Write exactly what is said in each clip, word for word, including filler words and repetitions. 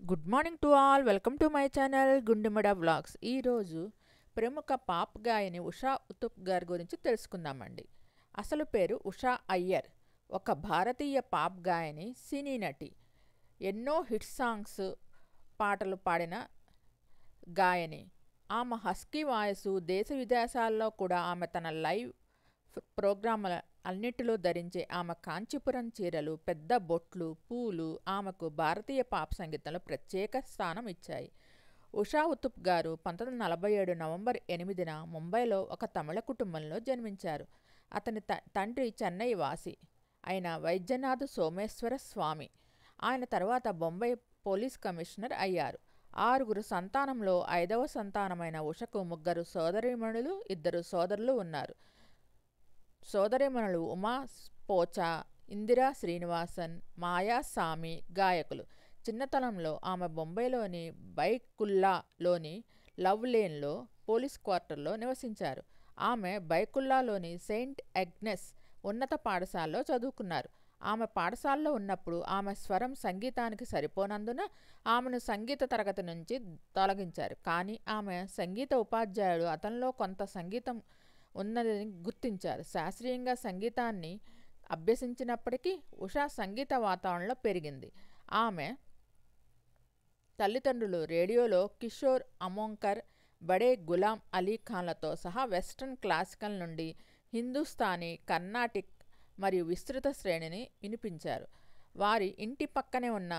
Good morning to all. Welcome to my channel Gundumada vlogs. ఈరోజు ప్రముఖ pop గాయని ఉషా ఉతుప్ గారి గురించి తెలుసుకుందామండి. అసలు పేరు ఉషా అయ్యర్. ఒక భారతీయ పాప్ గాయని, సినీ నటి. ఎన్నో హిట్ సాంగ్స్ పాటలు పాడిన గాయని. ఆమె హస్కీ వాయసు దేశ విదేశాల్లో కూడా ఆమె తన లైవ్ ప్రోగ్రాముల అన్నిటిలో ధరించే ఆమె కాంచీపురం చీరలు, పెద్ద బొట్లు, పూలు ఆమెకు భారతీయ పాప్ సంగీతంలో ప్రత్యేక స్థానం ఇచ్చాయి. ఉషా ఉతుప్ గారు పంతొమ్మిది వందల నలభై ఏడు నవంబర్ ఎనిమిదిన ముంబైలో ఒక తమిళ కుటుంబంలో జన్మించారు. అతని త తండ్రి చెన్నై వాసి అయిన వైద్యనాథ్ సోమేశ్వర స్వామి. ఆయన తర్వాత బొంబాయి పోలీస్ కమిషనర్ అయ్యారు. ఆరుగురు సంతానంలో ఐదవ సంతానమైన ఉషకు ముగ్గురు సోదరీమణులు, ఇద్దరు సోదరులు ఉన్నారు. సోదరీమణులు ఉమా పోచా, ఇందిరా శ్రీనివాసన్, మాయా సామి గాయకులు. చిన్నతనంలో ఆమె బొంబాయిలోని బైకుల్లాలోని లవ్ లేన్లో పోలీస్ క్వార్టర్లో నివసించారు. ఆమె బైకుల్లాలోని సెయింట్ అగ్నెస్ ఉన్నత పాఠశాలలో చదువుకున్నారు. ఆమె పాఠశాలలో ఉన్నప్పుడు ఆమె స్వరం సంగీతానికి సరిపోనందున ఆమెను సంగీత తరగతి నుంచి తొలగించారు. కానీ ఆమె సంగీత ఉపాధ్యాయుడు అతనిలో కొంత సంగీతం ఉన్నదని గుర్తించారు. శాస్త్రీయంగా సంగీతాన్ని అభ్యసించినప్పటికీ ఉషా సంగీత వాతావరణంలో పెరిగింది. ఆమె తల్లిదండ్రులు రేడియోలో కిషోర్ అమోంకర్, బడే గులాం అలీ ఖాన్లతో సహా వెస్ట్రన్ క్లాసికల్ నుండి హిందుస్థానీ, కర్ణాటిక్ మరియు విస్తృత శ్రేణిని వినిపించారు. వారి ఇంటి పక్కనే ఉన్న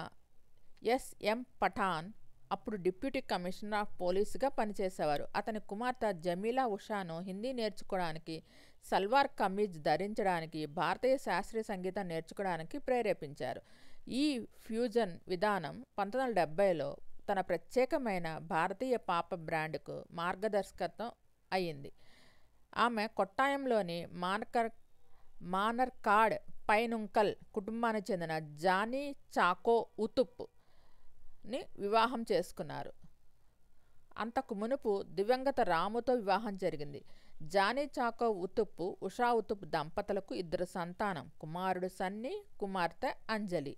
ఎస్ఎం పఠాన్ అప్పుడు డిప్యూటీ కమిషనర్ ఆఫ్ పోలీసుగా పనిచేసేవారు. అతని కుమార్తె జమీలా ఉషాను హిందీ నేర్చుకోవడానికి, సల్వార్ కమీజ్ ధరించడానికి, భారతీయ శాస్త్రీయ సంగీతం నేర్చుకోవడానికి ప్రేరేపించారు. ఈ ఫ్యూజన్ విధానం పంతొమ్మిది వందల డెబ్బైలో తన ప్రత్యేకమైన భారతీయ పాప బ్రాండ్కు మార్గదర్శకత్వం అయ్యింది. ఆమె కొట్టాయంలోని మానకర్ మానర్కాడ్ పైనుంకల్ కుటుంబానికి చెందిన జానీ చాకో ఉతుప్ ని వివాహం చేసుకున్నారు. అంతకు మునుపు దివంగత రాముతో వివాహం జరిగింది. జానీ చాకో ఉతుప్, ఉషా ఉతుప్ దంపతులకు ఇద్దరు సంతానం, కుమారుడు సన్నీ, కుమార్తె అంజలి.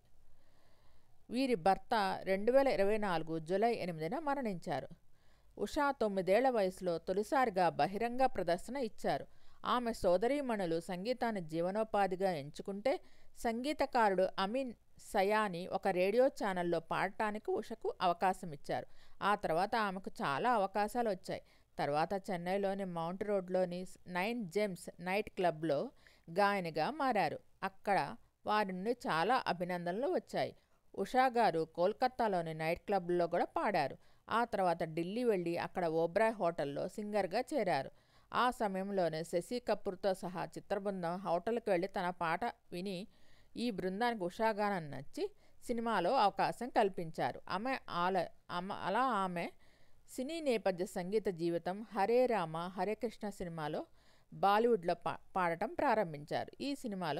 వీరి భర్త రెండు వేల ఇరవై నాలుగు జూలై ఎనిమిదిన మరణించారు. ఉషా తొమ్మిదేళ్ల వయసులో తొలిసారిగా బహిరంగ ప్రదర్శన ఇచ్చారు. ఆమె సోదరీమణులు సంగీతాన్ని జీవనోపాధిగా ఎంచుకుంటే, సంగీతకారుడు అమీన్ సయానీ ఒక రేడియో ఛానల్లో పాడటానికి ఉషకు అవకాశం ఇచ్చారు. ఆ తర్వాత ఆమెకు చాలా అవకాశాలు వచ్చాయి. తర్వాత చెన్నైలోని మౌంట్ రోడ్లోని నైన్ జెమ్స్ నైట్ క్లబ్లో గాయనిగా మారారు. అక్కడ వారి నుండి చాలా అభినందనలు వచ్చాయి. ఉషా గారు కోల్కతాలోని నైట్ క్లబ్లో కూడా పాడారు. ఆ తర్వాత ఢిల్లీ వెళ్ళి అక్కడ ఓబ్రాయ్ హోటల్లో సింగర్గా చేరారు. ఆ సమయంలోనే శశి కపూర్తో సహా చిత్రబృందం హోటల్కి వెళ్ళి తన పాట విని ఈ బృందానికి ఉషాగానం నచ్చి సినిమాలో అవకాశం కల్పించారు. ఆమె ఆల అలా ఆమె సినీ నేపథ్య సంగీత జీవితం హరే రామ హరే కృష్ణ సినిమాలో బాలీవుడ్లో పా పాడటం ప్రారంభించారు. ఈ సినిమాలో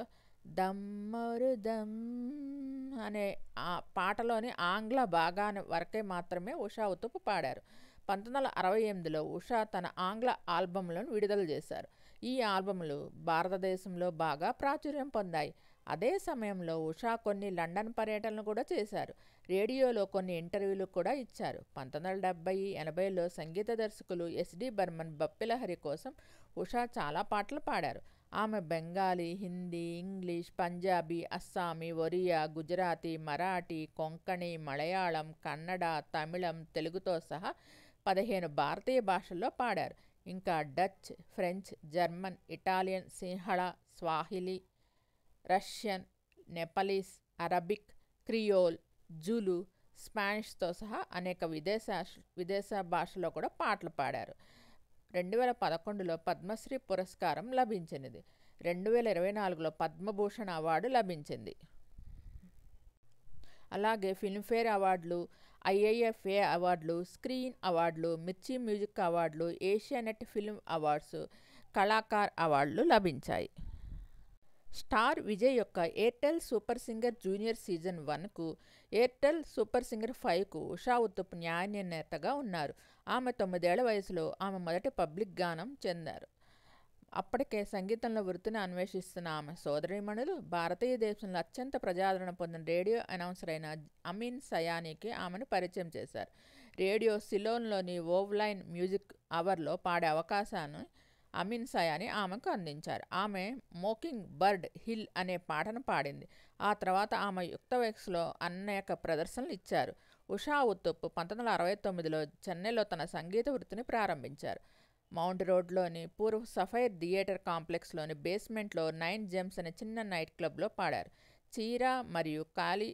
దమ్మరు దమ్ అనే ఆ పాటలోని ఆంగ్ల భాగాన్ని వరకే మాత్రమే ఉషా ఉతుప్ పాడారు. పంతొమ్మిది వందల అరవై ఎనిమిదిలో ఉషా తన ఆంగ్ల ఆల్బమ్లను విడుదల చేశారు. ఈ ఆల్బమ్లు భారతదేశంలో బాగా ప్రాచుర్యం పొందాయి. అదే సమయంలో ఉషా కొన్ని లండన్ పర్యటనలు కూడా చేశారు. రేడియోలో కొన్ని ఇంటర్వ్యూలు కూడా ఇచ్చారు. పంతొమ్మిది వందల డెబ్బై ఎనభైలో సంగీత దర్శకులు ఎస్డి బర్మన్ బప్పిలహరి కోసం ఉషా చాలా పాటలు పాడారు. ఆమె బెంగాలీ, హిందీ, ఇంగ్లీష్, పంజాబీ, అస్సామీ, ఒరియా, గుజరాతీ, మరాఠీ, కొంకణి, మలయాళం, కన్నడ, తమిళం, తెలుగుతో సహా పదిహేను భారతీయ భాషల్లో పాడారు. ఇంకా Dutch, French, German, Italian, Sinhala, Swahili, Russian, Nepalese, Arabic, Creole, Zulu, స్పానిష్తో సహా అనేక విదేశ విదేశ భాషలో కూడా పాటలు పాడారు. రెండు వేల పదకొండులో పద్మశ్రీ పురస్కారం లభించినది. రెండు వేల ఇరవై నాలుగులో పద్మభూషణ్ అవార్డు లభించింది. అలాగే ఫిల్మ్ఫేర్ అవార్డులు, ఐఐఎఫ్ఏ అవార్డులు, స్క్రీన్ అవార్డులు, మిర్చి మ్యూజిక్ అవార్డులు, ఏషియానెట్ ఫిల్మ్ అవార్డ్స్, కళాకార్ అవార్డులు లభించాయి. స్టార్ విజయ్ యొక్క Airtel super singer junior season వన్కు, ఎయిర్టెల్ సూపర్ సింగర్ ఫైవ్కు ఉషా ఉతుప్ న్యాయ నిర్ణేతగా ఉన్నారు. ఆమె తొమ్మిదేళ్ల వయసులో ఆమె మొదటి పబ్లిక్ గానం చెందారు. అప్పటికే సంగీతంలో వృత్తిని అన్వేషిస్తున్న ఆమె సోదరీమణులు భారతీయ దేశంలో అత్యంత ప్రజాదరణ పొందిన రేడియో అనౌన్సర్ అయిన అమీన్ సయానీకి ఆమెను పరిచయం చేశారు. రేడియో సిలోన్లోని ఓవ్లైన్ మ్యూజిక్ అవర్లో పాడే అవకాశాన్ని అమీన్ సయానీ ఆమెకు అందించారు. ఆమె మోకింగ్ బర్డ్ హిల్ అనే పాటను పాడింది. ఆ తర్వాత ఆమె యుక్త వయస్సులో అనేక ప్రదర్శనలు ఇచ్చారు. ఉషా ఉత్తుప్ పంతొమ్మిది వందల అరవై తొమ్మిదిలో చెన్నైలో తన సంగీత వృత్తిని ప్రారంభించారు. మౌంట్ రోడ్లోని పూర్వ సఫైర్ థియేటర్ కాంప్లెక్స్లోని బేస్మెంట్లో నైన్ జెమ్స్ అనే చిన్న నైట్ క్లబ్లో పాడారు. చీర మరియు కాలి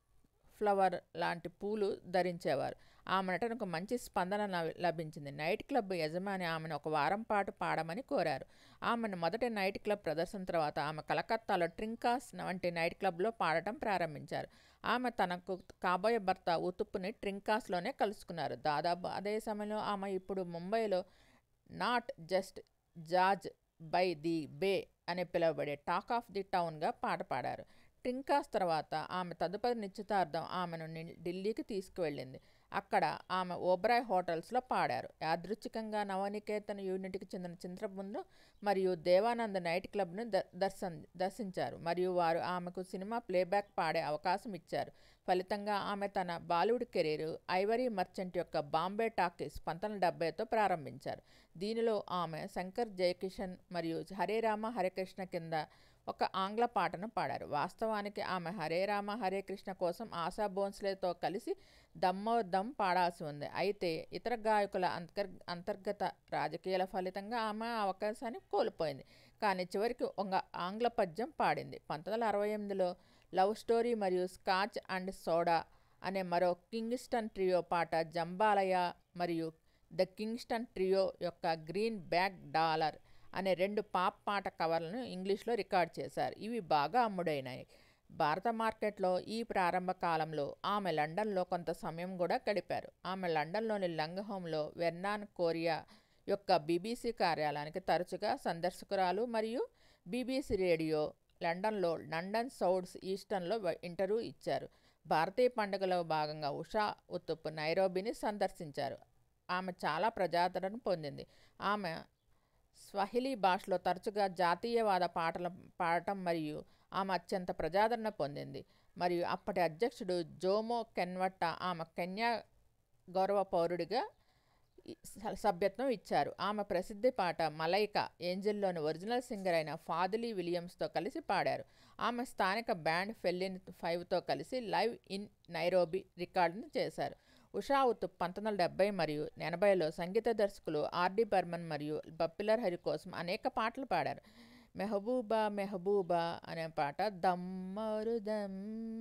ఫ్లవర్ లాంటి పూలు ధరించేవారు. ఆమె నటనకు మంచి స్పందన లభించింది. నైట్ క్లబ్ యజమాని ఆమెను ఒక వారం పాటు పాడమని కోరారు. ఆమెను మొదటి నైట్ క్లబ్ ప్రదర్శన తర్వాత ఆమె కలకత్తాలో ట్రింకాస్ వంటి నైట్ క్లబ్లో పాడటం ప్రారంభించారు. ఆమె తనకు కాబోయే భర్త ఉతుప్పుని ట్రింకాస్లోనే కలుసుకున్నారు. దాదాపు అదే సమయంలో ఆమె ఇప్పుడు ముంబైలో not just jazz by the bay అని పిలువబడే టాక్ ఆఫ్ ది టౌన్గా పాట పాడారు. ట్రింకాస్ తర్వాత ఆమె తదుపరి నిశ్చితార్థం ఆమెను ఢిల్లీకి తీసుకువెళ్ళింది. అక్కడ ఆమె ఓబ్రాయ్ హోటల్స్లో పాడారు. యాదృచ్ఛికంగా నవనికేతన్ యూనిట్కి చెందిన చంద్రబుందు మరియు దేవానంద్ నైట్ క్లబ్ను దర్శన్ దర్శించారు మరియు వారు ఆమెకు సినిమా ప్లేబ్యాక్ పాడే అవకాశం ఇచ్చారు. ఫలితంగా ఆమె తన బాలీవుడ్ కెరీర్ ఐవరీ మర్చెంట్ యొక్క బాంబే టాకీస్ పంతొమ్మిది వందల డెబ్బైతో ప్రారంభించారు. దీనిలో ఆమె శంకర్ జయకిషన్ మరియు హరే రామ హరే కృష్ణ కింద ఒక ఆంగ్ల పాటను పాడారు. వాస్తవానికి ఆమె హరే రామ హరే కృష్ణ కోసం ఆశా భోన్స్లేతో కలిసి దమ్మో దమ్ పాడాల్సి ఉంది. అయితే ఇతర గాయకుల అంతర్ అంతర్గత రాజకీయాల ఫలితంగా ఆమె అవకాశాన్ని కోల్పోయింది. కానీ చివరికి ఒక ఆంగ్ల పద్యం పాడింది. పంతొమ్మిది వందల అరవై ఎనిమిదిలో లవ్ స్టోరీ మరియు స్కాచ్ అండ్ సోడా అనే మరో కింగ్స్టన్ ట్రియో పాట జంబాలయ మరియు ద కింగ్స్టన్ ట్రియో యొక్క గ్రీన్ బ్యాగ్ డాలర్ అనే రెండు పాప్ పాట కవర్లను ఇంగ్లీష్లో రికార్డ్ చేశారు. ఇవి బాగా అమ్ముడైనాయి. భారత మార్కెట్లో ఈ ప్రారంభ కాలంలో ఆమె లండన్లో కొంత సమయం కూడా గడిపారు. ఆమె లండన్లోని లంగ్హోమ్లో వెర్నాన్ కోరియా యొక్క బీబీసీ కార్యాలయానికి తరచుగా సందర్శకురాలు మరియు బీబీసీ రేడియో లండన్లో లండన్ సౌండ్స్ ఈస్టర్న్లో ఇంటర్వ్యూ ఇచ్చారు. భారతీయ పండుగలో భాగంగా ఉషా ఉతుప్ నైరోబీని సందర్శించారు. ఆమె చాలా ప్రజాదరణ పొందింది. ఆమె స్వహిలీ భాషలో తరచుగా జాతీయవాద పాటలు పాడటం మరియు ఆమె అత్యంత ప్రజాదరణ పొందింది మరియు అప్పటి అధ్యక్షుడు జోమో కెన్వట్టా ఆమె కెన్యా గౌరవ పౌరుడిగా సభ్యత్వం ఇచ్చారు. ఆమె ప్రసిద్ధి పాట మలైకా ఏంజెల్లోని ఒరిజినల్ సింగర్ అయిన ఫాదిలీ విలియమ్స్తో కలిసి పాడారు. ఆమె స్థానిక బ్యాండ్ ఫెల్లిన్ ఫైవ్తో కలిసి లైవ్ ఇన్ నైరోబీ రికార్డును చేశారు. ఉషా ఉతుప్ పంతొమ్మిది వందల డెబ్బై మరియు ఎనభైలో సంగీత దర్శకులు ఆర్డి బర్మన్ మరియు బప్పిలర్ హరి కోసం అనేక పాటలు పాడారు. మెహబూబా మెహబూబా అనే పాట దమ్మరుదమ్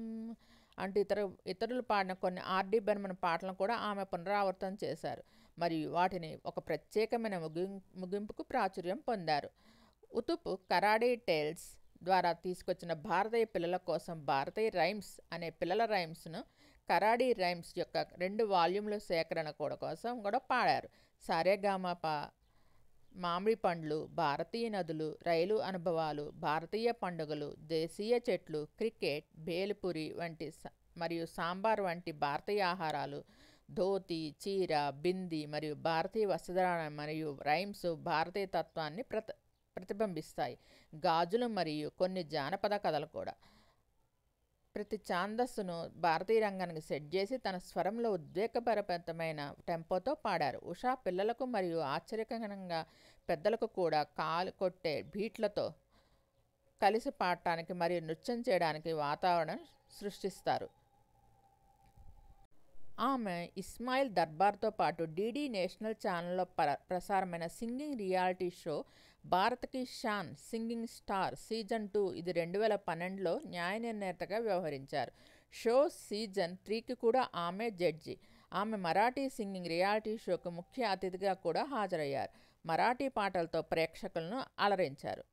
అంటూ ఇతర ఇతరులు పాడిన కొన్ని ఆర్డి బర్మన్ పాటలను కూడా ఆమె పునరావృతం చేశారు మరియు వాటిని ఒక ప్రత్యేకమైన ముగిం ముగింపుకు ప్రాచుర్యం పొందారు. ఉతుప్ కరాడీ టేల్స్ ద్వారా తీసుకొచ్చిన భారతీయ పిల్లల కోసం భారతీయ రైమ్స్ అనే పిల్లల రైమ్స్ను కరాడీ రైమ్స్ యొక్క రెండు వాల్యూమ్ల సేకరణ కూడా కోసం కూడా పాడారు. సారేగామప, మామిడి పండ్లు, భారతీయ నదులు, రైలు అనుభవాలు, భారతీయ పండుగలు, దేశీయ చెట్లు, క్రికెట్, బేల్పూరి వంటి మరియు సాంబార్ వంటి భారతీయ ఆహారాలు, ధోతి, చీర, బింది మరియు భారతీయ వస్త్రధారణ మరియు రైమ్స్ భారతీయ తత్వాన్ని ప్రత ప్రతిబింబిస్తాయి. గాజులు మరియు కొన్ని జానపద కథలు కూడా. ప్రతి ఛాందస్సును భారతీయ రంగానికి సెట్ చేసి తన స్వరంలో ఉద్వేగపరమైన టెంపోతో పాడారు. ఉషా పిల్లలకు మరియు ఆశ్చర్యకరంగా పెద్దలకు కూడా కాలు కొట్టే బీట్లతో కలిసి పాడటానికి మరియు నృత్యం చేయడానికి వాతావరణం సృష్టిస్తారు. ఆమె ఇస్మాయిల్ దర్బార్తో పాటు డీడీ నేషనల్ ఛానల్లో ప్ర ప్రసారమైన singing reality show Bharat ki Shaan singing star season two ఇది రెండు వేల పన్నెండులో న్యాయ నిర్ణేతగా వ్యవహరించారు. షో సీజన్ త్రీకి కూడా ఆమె జడ్జి. ఆమె మరాఠీ సింగింగ్ రియాలిటీ షోకు ముఖ్య అతిథిగా కూడా హాజరయ్యారు. మరాఠీ పాటలతో ప్రేక్షకులను అలరించారు.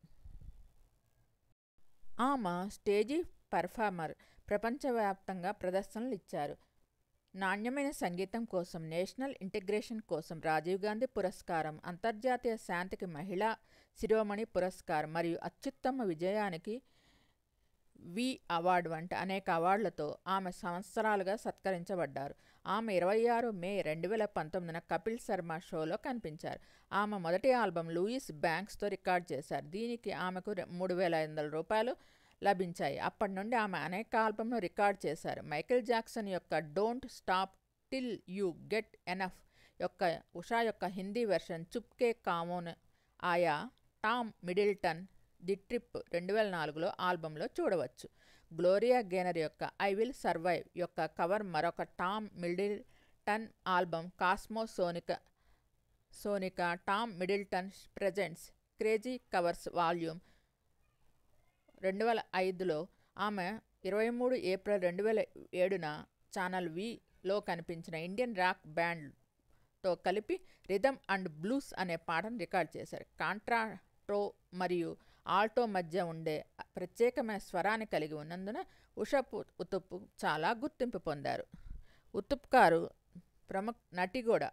ఆమె స్టేజీ పర్ఫార్మర్. ప్రపంచవ్యాప్తంగా ప్రదర్శనలు ఇచ్చారు. నాణ్యమైన సంగీతం కోసం నేషనల్ ఇంటిగ్రేషన్ కోసం రాజీవ్ గాంధీ పురస్కారం, అంతర్జాతీయ శాంతికి మహిళా శిరోమణి పురస్కారం మరియు అత్యుత్తమ విజయానికి వి అవార్డు వంటి అనేక అవార్డులతో ఆమె సంవత్సరాలుగా సత్కరించబడ్డారు. ఆమె ఇరవై ఆరు మే రెండు వేల పంతొమ్మిదిన కపిల్ శర్మ షోలో కనిపించారు. ఆమె మొదటి ఆల్బం లూయిస్ బ్యాంక్స్తో రికార్డ్ చేశారు. దీనికి ఆమెకు మూడు వేల ఐదు వందల రూపాయలు లభించాయి. అప్పటి నుండి ఆమె అనేక ఆల్బమ్ను రికార్డ్ చేశారు. మైకేల్ జాక్సన్ యొక్క don't stop till you get enough యొక్క ఉషా యొక్క హిందీ వెర్షన్ చుప్కే కామోన్ ఆయా టామ్ మిడిల్టన్ ది ట్రిప్ రెండు వేల నాలుగులో ఆల్బంలో చూడవచ్చు. గ్లోరియా గేనర్ యొక్క ఐ విల్ సర్వైవ్ యొక్క కవర్ మరొక Tom Middleton album Cosmosonica sonica Tom Middleton presents crazy covers volume రెండు వేల ఐదులో ఆమె ఇరవై మూడు ఏప్రిల్ రెండు వేల ఏడున ఛానల్ విలో కనిపించిన ఇండియన్ రాక్ బ్యాండ్తో కలిపి రిథమ్ అండ్ బ్లూస్ అనే పాటను రికార్డ్ చేశారు. కాంట్రాటో మరియు ఆల్టో మధ్య ఉండే ప్రత్యేకమైన స్వరాన్ని కలిగి ఉన్నందున ఉషా ఉతుప్ చాలా గుర్తింపు పొందారు. ఉతుప్ గారు ప్రముఖ నటి కూడా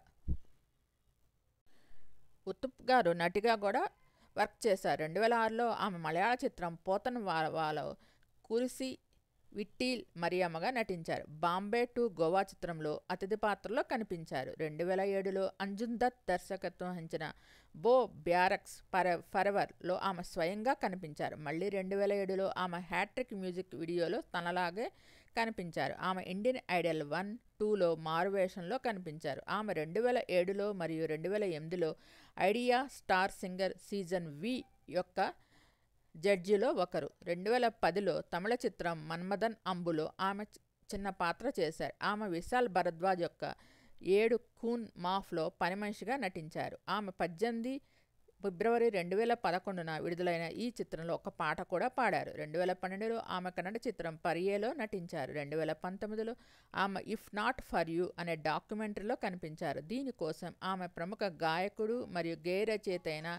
ఉతుప్ గారు నటిగా కూడా వర్క్ చేశారు. రెండు వేల ఆరులో ఆమె మలయాళ చిత్రం పోతన్ వాలో కురిసి విట్టిల్ మరియమ్మగా నటించారు. బాంబే టు గోవా చిత్రంలో అతిథి పాత్రలో కనిపించారు. రెండు వేల ఏడులో అంజున్ దత్ దర్శకత్వం వహించిన బో బ్యారక్స్ ఫర ఫరెవర్లో ఆమె స్వయంగా కనిపించారు. మళ్ళీ రెండు వేల ఏడులో ఆమె హ్యాట్రిక్ మ్యూజిక్ వీడియోలో తనలాగే కనిపించారు. ఆమె ఇండియన్ ఐడల్ వన్ టూలో మారువేషంలో కనిపించారు. ఆమె రెండు వేల ఏడులో మరియు రెండు వేల ఎనిమిదిలో Idea star singer season V యొక్క జడ్జిలో ఒకరు. రెండు వేల పదిలో తమిళ చిత్రం మన్మథన్ అంబులో ఆమె చిన్న పాత్ర చేశారు. ఆమె విశాల్ భరద్వాజ్ యొక్క ఏడు కూన్ మాఫ్లో పని మనిషిగా నటించారు. ఆమె పద్దెనిమిది ఫిబ్రవరి రెండు వేల పదకొండున విడుదలైన ఈ చిత్రంలో ఒక పాట కూడా పాడారు. రెండు వేల పన్నెండులో ఆమె కన్నడ చిత్రం పరియేలో నటించారు. రెండు వేల పంతొమ్మిదిలో ఆమె ఇఫ్ నాట్ ఫర్ యూ అనే డాక్యుమెంటరీలో కనిపించారు. దీనికోసం ఆమె ప్రముఖ గాయకుడు మరియు గేయ రచయిత అయిన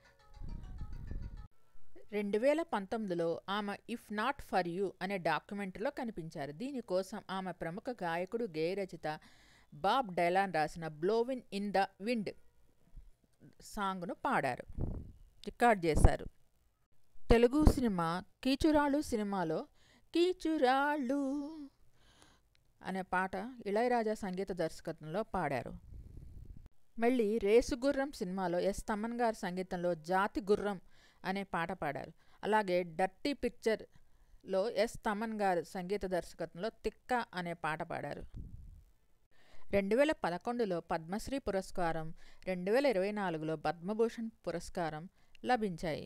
రెండు వేల పంతొమ్మిదిలో ఆమె ఇఫ్ నాట్ ఫర్ యూ అనే డాక్యుమెంటరీలో కనిపించారు. దీనికోసం ఆమె ప్రముఖ గాయకుడు గేయ రచయిత బాబ్ డైలాన్ రాసిన బ్లోవిన్ ఇన్ ద విండ్ సాంగ్ను పాడారు, రికార్డ్ చేశారు. తెలుగు సినిమా కీచురాళ్ళు సినిమాలో కీచురాళ్ళు అనే పాట ఇళయరాజా సంగీత దర్శకత్వంలో పాడారు. మళ్ళీ రేసుగుర్రం సినిమాలో ఎస్ తమన్ గారి సంగీతంలో జాతి గుర్రం అనే పాట పాడారు. అలాగే డర్టీ పిక్చర్లో ఎస్ తమన్ గారు సంగీత దర్శకత్వంలో తిక్క అనే పాట పాడారు. రెండు వేల పదకొండులో పద్మశ్రీ పురస్కారం, రెండు వేల ఇరవై నాలుగులో పద్మభూషణ్ పురస్కారం లభించాయి.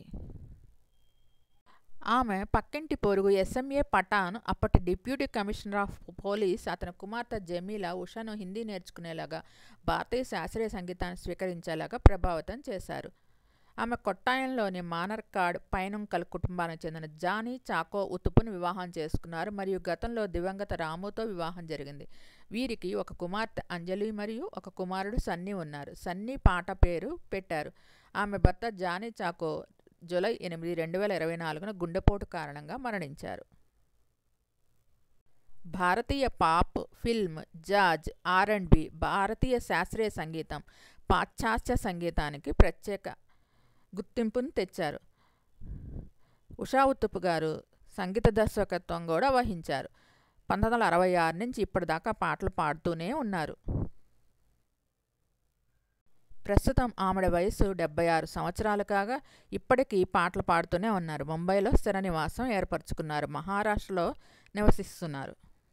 ఆమె పక్కింటి పొరుగు ఎస్ఎంఏ పఠాన్ అప్పటి డిప్యూటీ కమిషనర్ ఆఫ్ పోలీస్ అతని కుమార్తె జమీలా ఉషాను హిందీ నేర్చుకునేలాగా భారతీయ శాస్త్రీయ సంగీతాన్ని స్వీకరించేలాగా ప్రభావితం చేశారు. ఆమె కొట్టాయంలోని మానర్కాడ్ పైనుంకల్ కుటుంబానికి చెందిన జానీ చాకో ఉతుపును వివాహం చేసుకున్నారు మరియు గతంలో దివంగత రాముతో వివాహం జరిగింది. వీరికి ఒక కుమార్తె అంజలి మరియు ఒక కుమారుడు సన్నీ ఉన్నారు. సన్నీ పాట పేరు పెట్టారు. ఆమె భర్త జానీ చాకో జూలై ఎనిమిది రెండు వేల ఇరవై నాలుగున గుండెపోటు కారణంగా మరణించారు. భారతీయ pop, film, jazz, R and B, భారతీయ శాస్త్రీయ సంగీతం, పాశ్చాత్య సంగీతానికి ప్రత్యేక గుర్తింపును తెచ్చారు. ఉషా ఉతుప్ గారు సంగీత దర్శకత్వం కూడా వహించారు. పంతొమ్మిది వందల అరవై ఆరు నుంచి ఇప్పటిదాకా పాటలు పాడుతూనే ఉన్నారు. ప్రస్తుతం ఆమెడ వయసు డెబ్బై ఆరు సంవత్సరాలు కాగా ఇప్పటికీ పాటలు పాడుతూనే ఉన్నారు. ముంబైలో స్థిర నివాసం ఏర్పరచుకున్నారు. మహారాష్ట్రలో నివసిస్తున్నారు.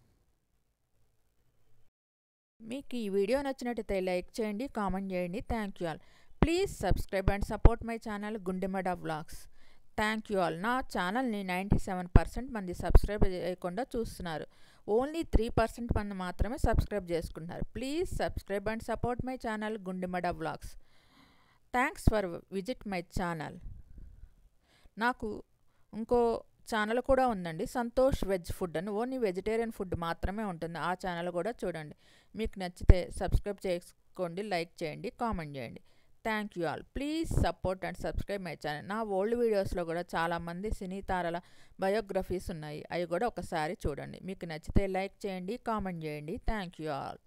మీకు ఈ వీడియో నచ్చినట్టయితే లైక్ చేయండి, కామెంట్ చేయండి. Thank you all. Please subscribe and support my channel Gundemada vlogs. Thank you all. నా ఛానల్ని నైంటీ సెవెన్ పర్సెంట్ మంది సబ్స్క్రైబ్ చేయకుండా చూస్తున్నారు. ఓన్లీ త్రీ పర్సెంట్ మంది మాత్రమే సబ్స్క్రైబ్ చేసుకుంటున్నారు. Please subscribe and support my channel Gundemada vlogs. Thanks for visit my channel. నాకు ఇంకో ఛానల్ కూడా ఉందండి, సంతోష్ వెజ్ ఫుడ్ అని. ఓన్లీ వెజిటేరియన్ ఫుడ్ మాత్రమే ఉంటుంది. ఆ ఛానల్ కూడా చూడండి. మీకు నచ్చితే సబ్స్క్రైబ్ చేసుకోండి, లైక్ చేయండి, కామెంట్ చేయండి. Thank you all. Please support and subscribe my channel. నా ఓల్డ్ వీడియోస్లో కూడా చాలామంది సినీ తారల బయోగ్రఫీస్ ఉన్నాయి. అవి కూడా ఒకసారి చూడండి. మీకు నచ్చితే లైక్ చేయండి, కామెంట్ చేయండి. Thank you all.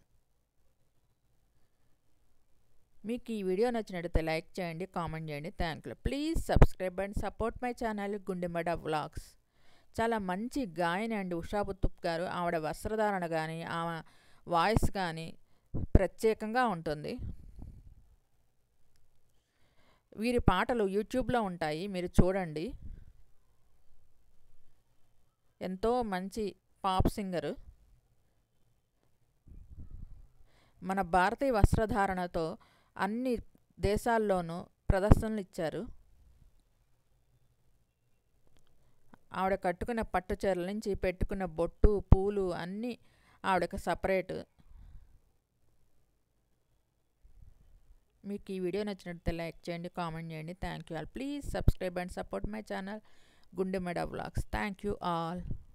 మీకు ఈ వీడియో నచ్చినట్టయితే లైక్ చేయండి, కామెంట్ చేయండి. Thank you. Please subscribe and support my channel Gundemada vlogs. చాలా మంచి గాయని అండి ఉషా ఉత్తుప్ గారు. ఆవిడ వస్త్రధారణ కానీ ఆమె వాయిస్ కానీ ప్రత్యేకంగా ఉంటుంది. వీరి పాటలు యూట్యూబ్లో ఉంటాయి, మీరు చూడండి. ఎంతో మంచి పాప్ సింగరు. మన భారతీయ వస్త్రధారణతో అన్ని దేశాల్లోనూ ప్రదర్శనలు ఇచ్చారు. ఆవిడ కట్టుకున్న పట్టు చీరల నుంచి పెట్టుకున్న బొట్టు పూలు అన్నీ ఆవిడకి సపరేట్. మీకు ఈ వీడియో నచ్చినట్లయితే లైక్ చేయండి, కామెంట్ చేయండి. Thank you all. Please subscribe and support my channel Gundemada vlogs. Thank you all.